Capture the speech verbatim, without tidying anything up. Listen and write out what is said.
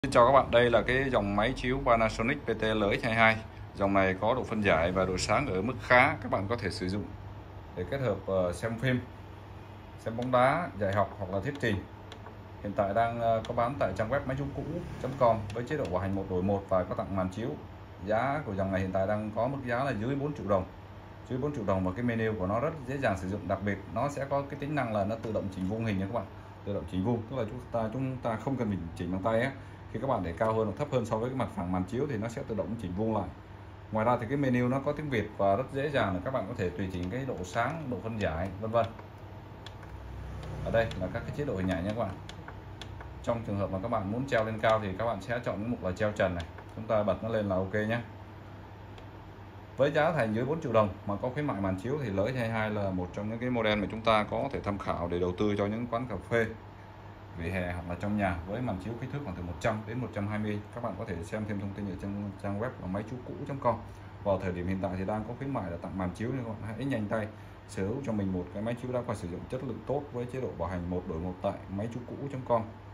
Xin chào các bạn, đây là cái dòng máy chiếu Panasonic pê tê lờ ích hai mươi hai. Dòng này có độ phân giải và độ sáng ở mức khá, các bạn có thể sử dụng để kết hợp uh, xem phim, xem bóng đá, dạy học hoặc là thuyết trình. Hiện tại đang uh, có bán tại trang web máy chiếu cũ chấm com với chế độ bảo hành một đổi một và có tặng màn chiếu. Giá của dòng này hiện tại đang có mức giá là dưới bốn triệu đồng. Dưới bốn triệu đồng và cái menu của nó rất dễ dàng sử dụng, đặc biệt nó sẽ có cái tính năng là nó tự động chỉnh vuông hình nha các bạn. Tự động chỉnh vuông tức là chúng ta chúng ta không cần mình chỉnh bằng tay á. Khi các bạn để cao hơn hoặc thấp hơn so với cái mặt phẳng màn chiếu thì nó sẽ tự động chỉnh vuông lại. Ngoài ra thì cái menu nó có tiếng Việt và rất dễ dàng là các bạn có thể tùy chỉnh cái độ sáng, độ phân giải, vân vân. Ở đây là các cái chế độ hình ảnh nha các bạn. Trong trường hợp mà các bạn muốn treo lên cao thì các bạn sẽ chọn cái mục là treo trần này, chúng ta bật nó lên là ok nhé. Với giá thành dưới bốn triệu đồng mà có khuyến mại màn chiếu thì lờ ích hai mươi hai là một trong những cái model mà chúng ta có thể tham khảo để đầu tư cho những quán cà phê, vỉa hè hoặc là trong nhà, với màn chiếu kích thước khoảng từ một trăm đến một trăm hai mươi. Các bạn có thể xem thêm thông tin ở trên trang web là máy chiếu cũ chấm com. Vào thời điểm hiện tại thì đang có khuyến mại là tặng màn chiếu, nên các bạn hãy nhanh tay sở hữu cho mình một cái máy chiếu đã qua sử dụng chất lượng tốt với chế độ bảo hành một đổi một tại máy chiếu cũ chấm com.